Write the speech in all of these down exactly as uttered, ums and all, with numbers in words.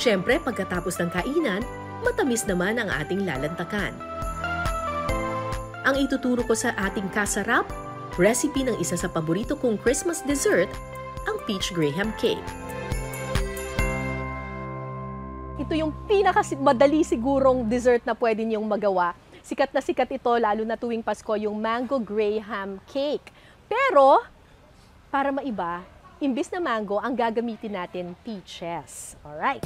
Siyempre, pagkatapos ng kainan, matamis naman ang ating lalantakan. Ang ituturo ko sa ating KAsaRAp, recipe ng isa sa paborito kong Christmas dessert, ang peach graham cake. Ito yung pinakamadali sigurong dessert na pwede niyong magawa. Sikat na sikat ito, lalo na tuwing Pasko, yung mango graham cake. Pero, para maiba, imbis na mango, ang gagamitin natin peaches. Alright.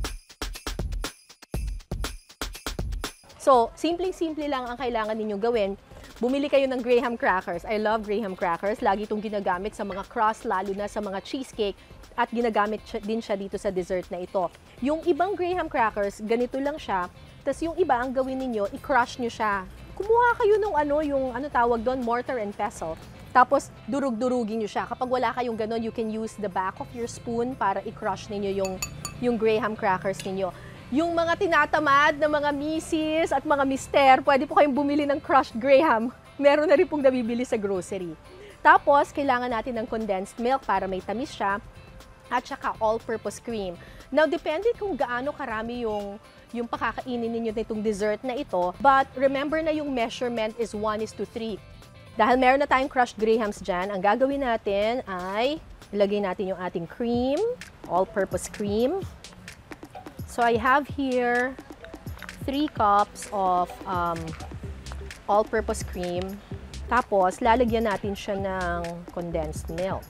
So, simpleng-simple lang ang kailangan ninyong gawin. Bumili kayo ng graham crackers. I love graham crackers. Lagi itong ginagamit sa mga crust, lalo na sa mga cheesecake. At ginagamit din siya dito sa dessert na ito. Yung ibang graham crackers, ganito lang siya. Tapos yung iba, ang gawin ninyo, i-crush nyo siya. Kumuha kayo ng ano, yung ano tawag doon, mortar and pestle. Tapos, durug-durugin nyo siya. Kapag wala kayong ganon, you can use the back of your spoon para i-crush ninyo yung, yung graham crackers ninyo. Yung mga tinatamad na mga misis at mga mister, pwede po kayong bumili ng crushed graham. Meron na rin pong nabibili sa grocery. Tapos, kailangan natin ng condensed milk para may tamis siya. At saka all-purpose cream. Now, depende kung gaano karami yung, yung pakakainin ninyo nitong dessert na ito. But remember na yung measurement is one is to three. Dahil meron na tayong crushed grahams dyan, ang gagawin natin ay ilagay natin yung ating cream, all-purpose cream. So I have here three cups of um, all-purpose cream. Tapos, lalagyan natin siya ng condensed milk.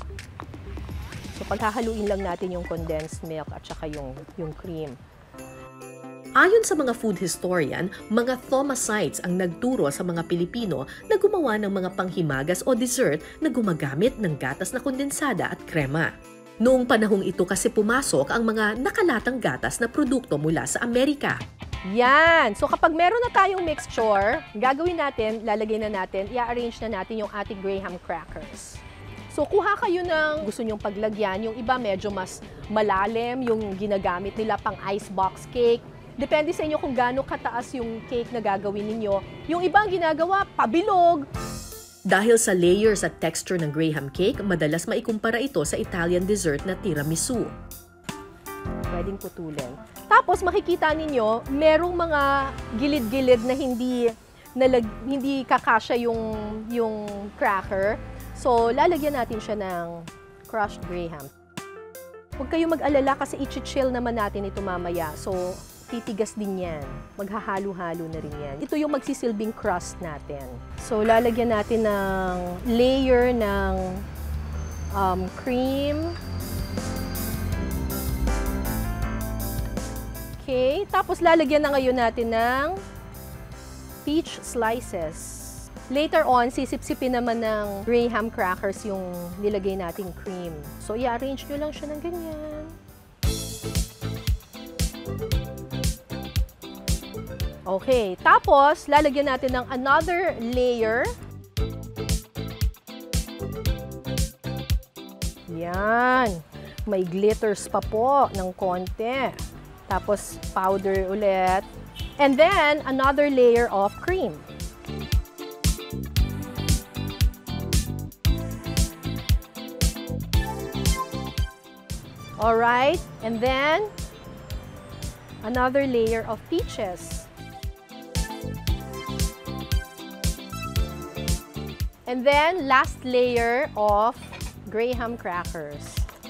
So, paghahaluin lang natin yung condensed milk at saka yung, yung cream. Ayon sa mga food historian, mga Thomasites ang nagturo sa mga Pilipino na gumawa ng mga panghimagas o dessert na gumagamit ng gatas na kondensada at krema. Noong panahong ito kasi pumasok ang mga nakalatang gatas na produkto mula sa Amerika. Yan! So kapag meron na tayong mixture, gagawin natin, lalagay na natin, i-arrange na natin yung ating graham crackers. So kuha kayo ng gusto nyong paglagyan. Yung iba medyo mas malalim, yung ginagamit nila pang icebox cake. Depende sa inyo kung gaano kataas yung cake na gagawin ninyo. Yung ibang ginagawa, pabilog. Dahil sa layers at texture ng graham cake, madalas maikumpara ito sa Italian dessert na tiramisu. Pwedeng putulin. Tapos makikita ninyo, merong mga gilid-gilid na hindi, nalag, hindi kakasya yung, yung cracker. So, lalagyan natin siya ng crushed graham. Huwag kayong mag-alala kasi i-chill naman natin ito mamaya. So, titigas din yan. Maghahalo-halo na rin yan. Ito yung magsisilbing crust natin. So, lalagyan natin ng layer ng um, cream. Okay. Tapos, lalagyan na ngayon natin ng peach slices. Later on, sisip-sipin naman ng graham crackers yung nilagay nating cream. So, i-arrange nyo lang siya ng ganyan. Okay. Tapos, lalagyan natin ng another layer. Yan. May glitters pa po ng konti. Tapos, powder ulit. And then, another layer of cream. Alright, and then another layer of peaches. And then last layer of graham crackers.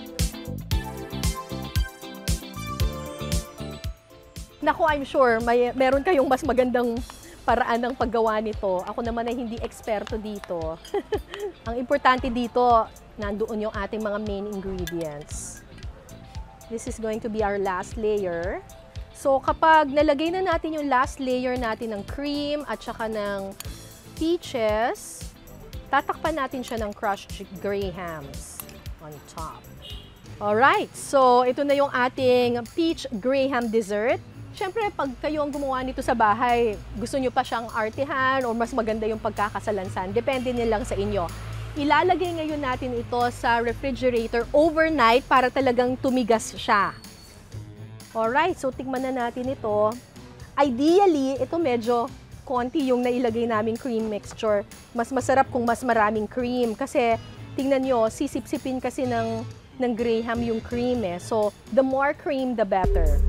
Naku, I'm sure may meron kayong mas magandang paraan ng paggawa nito. Ako naman ay hindi eksperto dito. Ang importante dito, nandoon yung ating mga main ingredients. This is going to be our last layer. So, kapag nalagay na natin yung last layer natin ng cream at saka ng peaches, tatakpan natin siya ng crushed grahams on top. Alright, so ito na yung ating peach graham dessert. Siyempre, pag kayo ang gumawa nito sa bahay, gusto nyo pa siyang artihan o mas maganda yung pagkakasalansan, depende nilang sa inyo. Ilalagay ngayon natin ito sa refrigerator overnight para talagang tumigas siya. Alright, so tikman na natin ito. Ideally, ito medyo konti yung nailagay naming cream mixture. Mas masarap kung mas maraming cream kasi tingnan nyo, sisip-sipin kasi ng, ng Graham yung cream eh. So, the more cream, the better.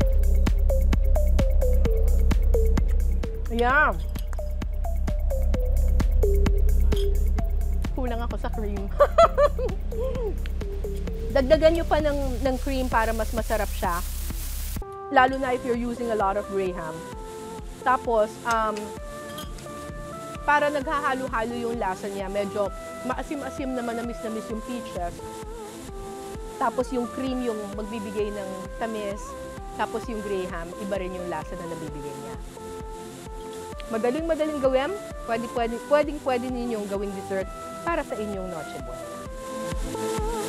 Ayan. Kulang ako sa cream. Dagdagan nyo pa ng, ng cream para mas masarap siya. Lalo na if you're using a lot of Graham. Tapos, um, para naghahalo-halo yung lasa niya, medyo maasim-asim na manamis-namis yung peaches. Tapos yung cream yung magbibigay ng tamis. Tapos yung Graham, iba rin yung lasa na nabibigay niya. Madaling-madaling gawin, pwede, pwede, pwedeng-pwede ninyong gawing dessert para sa inyong Noche Buena.